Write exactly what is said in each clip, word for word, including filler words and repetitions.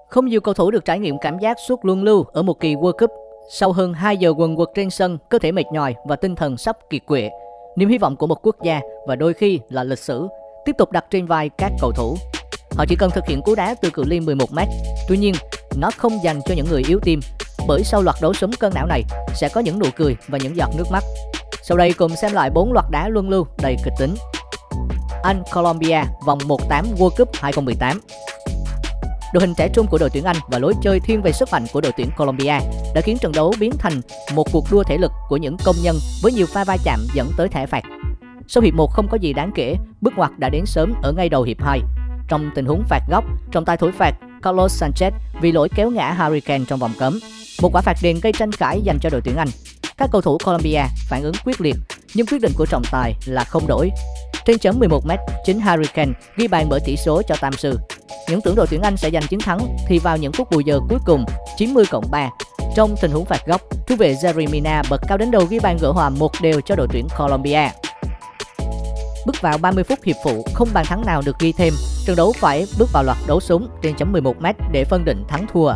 Không nhiều cầu thủ được trải nghiệm cảm giác suốt luân lưu ở một kỳ World Cup. Sau hơn hai giờ quần quật trên sân, cơ thể mệt nhòi và tinh thần sắp kiệt quệ. Niềm hy vọng của một quốc gia và đôi khi là lịch sử tiếp tục đặt trên vai các cầu thủ. Họ chỉ cần thực hiện cú đá từ cự ly mười một mét. Tuy nhiên, nó không dành cho những người yếu tim, bởi sau loạt đấu súng cân não này sẽ có những nụ cười và những giọt nước mắt. Sau đây cùng xem lại bốn loạt đá luân lưu đầy kịch tính. Anh Colombia vòng một tám World Cup hai không một tám. Đội hình trẻ trung của đội tuyển Anh và lối chơi thiên về sức mạnh của đội tuyển Colombia đã khiến trận đấu biến thành một cuộc đua thể lực của những công nhân với nhiều pha va chạm dẫn tới thẻ phạt. Sau hiệp một không có gì đáng kể, bước ngoặt đã đến sớm ở ngay đầu hiệp hai. Trong tình huống phạt góc, trọng tài thổi phạt Carlos Sanchez vì lỗi kéo ngã Harry Kane trong vòng cấm. Một quả phạt đền gây tranh cãi dành cho đội tuyển Anh. Các cầu thủ Colombia phản ứng quyết liệt, nhưng quyết định của trọng tài là không đổi. Trên chấm mười một mét, chính Harry Kane ghi bàn mở tỷ số cho Tam Sư. Những tưởng đội tuyển Anh sẽ giành chiến thắng thì vào những phút bù giờ cuối cùng chín mươi cộng ba, trong tình huống phạt góc, trung vệ Yerry Mina bật cao đến đầu ghi bàn gỡ hòa một đều cho đội tuyển Colombia. Bước vào ba mươi phút hiệp phụ, không bàn thắng nào được ghi thêm, trận đấu phải bước vào loạt đấu súng trên chấm mười một mét để phân định thắng thua.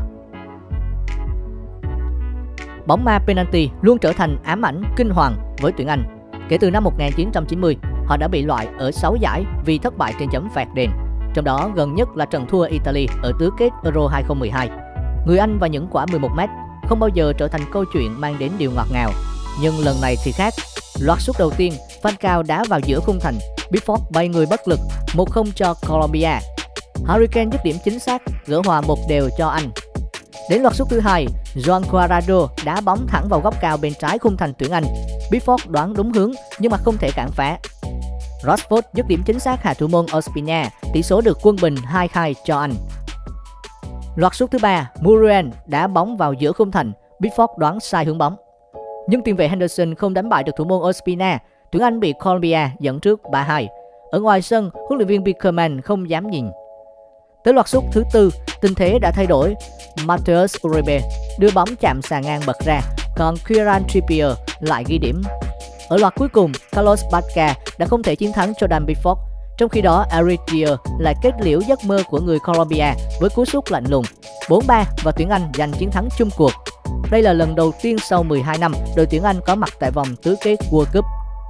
Bóng ma penalty luôn trở thành ám ảnh kinh hoàng với tuyển Anh. Kể từ năm một nghìn chín trăm chín mươi, họ đã bị loại ở sáu giải vì thất bại trên chấm phạt đền. Trong đó gần nhất là trận thua Italy ở tứ kết Euro hai không một hai. Người Anh và những quả mười một mét không bao giờ trở thành câu chuyện mang đến điều ngọt ngào. Nhưng lần này thì khác. Loạt sút đầu tiên, Falcao đá vào giữa khung thành, Pickford bay người bất lực, một không cho Colombia. Harry Kane dứt điểm chính xác, gỡ hòa một đều cho Anh. Đến loạt sút thứ hai, Joan Cuadrado đá bóng thẳng vào góc cao bên trái khung thành tuyển Anh. Pickford đoán đúng hướng nhưng mà không thể cản phá. Rashford dứt điểm chính xác hạ thủ môn Ospina, tỷ số được quân bình hai hai cho Anh. Loạt sút thứ ba, Muriel đá bóng vào giữa khung thành, Pickford đoán sai hướng bóng. Nhưng tiền vệ Henderson không đánh bại được thủ môn Ospina, tuyển Anh bị Colombia dẫn trước ba hai. Ở ngoài sân, huấn luyện viên Bickerman không dám nhìn. Tới loạt sút thứ tư, tình thế đã thay đổi. Mateus Uribe đưa bóng chạm xà ngang bật ra, còn Kieran Trippier lại ghi điểm. Ở loạt cuối cùng, Carlos Bacca đã không thể chiến thắng Jordan Pickford. Trong khi đó, Eric Dier lại kết liễu giấc mơ của người Colombia với cú sút lạnh lùng. bốn ba và tuyển Anh giành chiến thắng chung cuộc. Đây là lần đầu tiên sau mười hai năm đội tuyển Anh có mặt tại vòng tứ kết World Cup.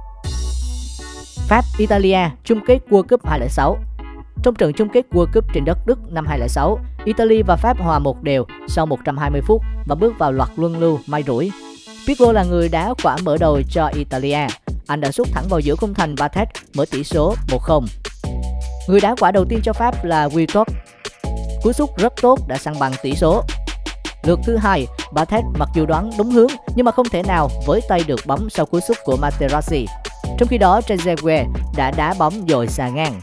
Pháp-Italia chung kết World Cup hai không không sáu. Trong trận chung kết World Cup trên đất Đức năm hai không không sáu, Italy và Pháp hòa một đều sau một trăm hai mươi phút và bước vào loạt luân lưu may rủi. Pirlo là người đá quả mở đầu cho Italia. Anh đã sút thẳng vào giữa khung thành Barthez mở tỷ số một không. Người đá quả đầu tiên cho Pháp là Wiltord. Cú sút rất tốt đã săn bằng tỷ số. Lượt thứ hai, Barthez mặc dù đoán đúng hướng nhưng mà không thể nào với tay được bóng sau cú sút của Materazzi. Trong khi đó, Trezeguet đã đá bóng dội xà ngang.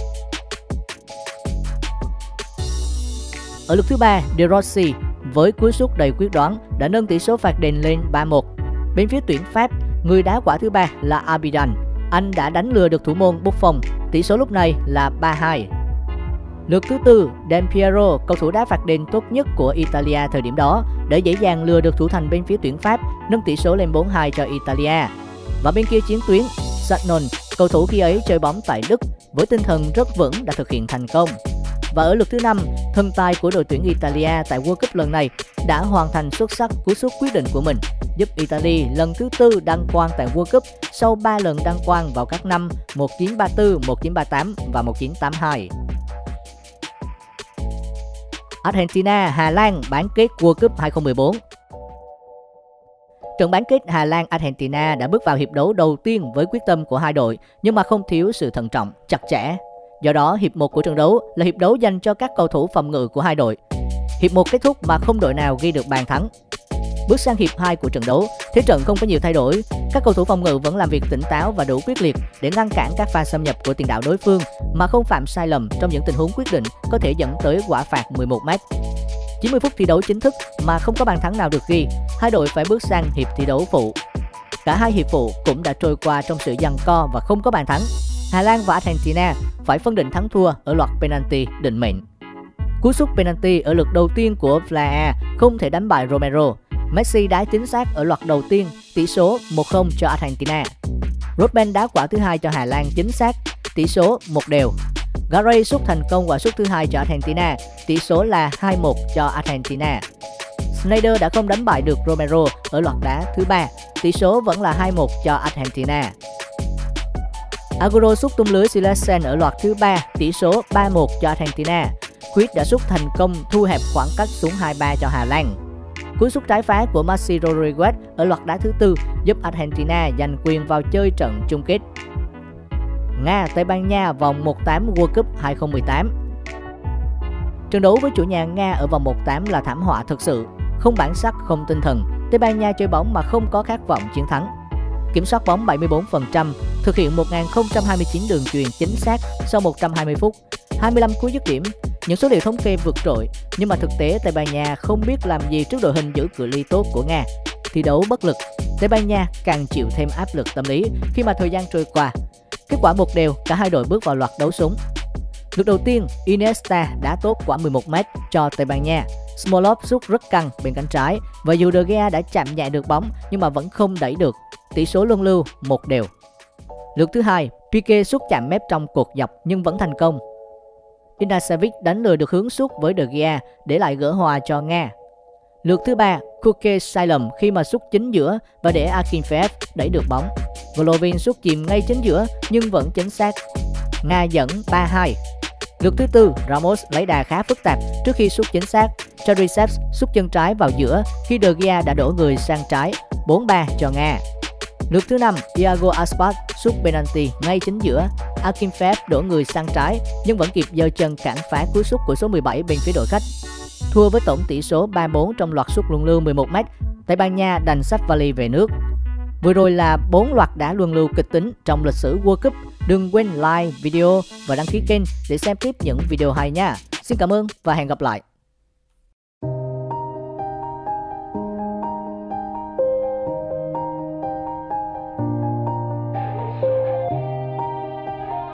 Ở lượt thứ ba, De Rossi với cú sút đầy quyết đoán đã nâng tỷ số phạt đền lên ba một. Bên phía tuyển Pháp, người đá quả thứ ba là Abidal. Anh đã đánh lừa được thủ môn Buffon, tỷ số lúc này là ba hai. Lượt thứ tư, Del Piero, cầu thủ đá phạt đền tốt nhất của Italia thời điểm đó, đã dễ dàng lừa được thủ thành bên phía tuyển Pháp, nâng tỷ số lên bốn hai cho Italia. Và bên kia chiến tuyến, Sagnon, cầu thủ khi ấy chơi bóng tại Đức, với tinh thần rất vững đã thực hiện thành công. Và ở lượt thứ năm, thần tài của đội tuyển Italia tại World Cup lần này đã hoàn thành xuất sắc cú sút quyết định của mình, giúp Italy lần thứ tư đăng quang tại World Cup sau ba lần đăng quang vào các năm một chín ba tư, một chín ba tám và một chín tám hai. Argentina, Hà Lan bán kết World Cup hai không một bốn. Trận bán kết Hà Lan-Argentina đã bước vào hiệp đấu đầu tiên với quyết tâm của hai đội, nhưng mà không thiếu sự thận trọng, chặt chẽ. Do đó, hiệp một của trận đấu là hiệp đấu dành cho các cầu thủ phòng ngự của hai đội. Hiệp một kết thúc mà không đội nào ghi được bàn thắng. Bước sang hiệp hai của trận đấu, thế trận không có nhiều thay đổi. Các cầu thủ phòng ngự vẫn làm việc tỉnh táo và đủ quyết liệt để ngăn cản các pha xâm nhập của tiền đạo đối phương mà không phạm sai lầm trong những tình huống quyết định có thể dẫn tới quả phạt mười một mét. chín mươi phút thi đấu chính thức mà không có bàn thắng nào được ghi, hai đội phải bước sang hiệp thi đấu phụ. Cả hai hiệp phụ cũng đã trôi qua trong sự giằng co và không có bàn thắng. Hà Lan và Argentina phải phân định thắng thua ở loạt penalty định mệnh. Cú sút penalty ở lượt đầu tiên của Vlaar không thể đánh bại Romero. Messi đá chính xác ở loạt đầu tiên, tỷ số một không cho Argentina. Robben đá quả thứ hai cho Hà Lan chính xác, tỷ số một đều. Garay sút thành công quả sút thứ hai cho Argentina, tỷ số là hai một cho Argentina. Sneijder đã không đánh bại được Romero ở loạt đá thứ ba, tỷ số vẫn là hai một cho Argentina. Agüero sút tung lưới Silesen ở loạt thứ ba, tỷ số ba một cho Argentina. Cruyff đã sút thành công thu hẹp khoảng cách xuống hai ba cho Hà Lan. Cú sút trái phá của Maxi Rodriguez ở loạt đá thứ tư giúp Argentina giành quyền vào chơi trận chung kết. Nga Tây Ban Nha vòng một tám World Cup hai không một tám. Trận đấu với chủ nhà Nga ở vòng một tám là thảm họa thực sự, không bản sắc, không tinh thần. Tây Ban Nha chơi bóng mà không có khát vọng chiến thắng. Kiểm soát bóng bảy mươi tư phần trăm, thực hiện một nghìn không trăm hai mươi chín đường chuyền chính xác sau một trăm hai mươi phút, hai mươi lăm cú dứt điểm. Những số liệu thống kê vượt trội, nhưng mà thực tế Tây Ban Nha không biết làm gì trước đội hình giữ cự ly tốt của Nga. Thi đấu bất lực, Tây Ban Nha càng chịu thêm áp lực tâm lý khi mà thời gian trôi qua. Kết quả một đều, cả hai đội bước vào loạt đấu súng. Lượt đầu tiên, Iniesta đá tốt quả mười một mét cho Tây Ban Nha. Smolov sút rất căng bên cánh trái và dù De Gea đã chạm nhẹ được bóng nhưng mà vẫn không đẩy được. Tỷ số luân lưu một đều. Lượt thứ hai, Pique sút chạm mép trong cột dọc nhưng vẫn thành công. Inasavic đánh lừa được hướng sút với De Gea để lại gỡ hòa cho Nga. Lượt thứ ba, Koke sai lầm khi mà sút chính giữa và để Akinfeev đẩy được bóng. Golovin sút chìm ngay chính giữa nhưng vẫn chính xác. Nga dẫn ba hai. Lượt thứ tư, Ramos lấy đà khá phức tạp trước khi sút chính xác. Chadriceps sút chân trái vào giữa khi De Gea đã đổ người sang trái, bốn ba cho Nga. Lượt thứ năm, Iago Aspas sút penalty ngay chính giữa. Akinfeev đổ người sang trái nhưng vẫn kịp giơ chân cản phá cú sút của số mười bảy bên phía đội khách. Thua với tổng tỷ số ba bốn trong loạt sút luân lưu mười một mét, Tây Ban Nha đành xách vali về nước. Vừa rồi là bốn loạt đá luân lưu kịch tính trong lịch sử World Cup. Đừng quên like video và đăng ký kênh để xem tiếp những video hay nha. Xin cảm ơn và hẹn gặp lại.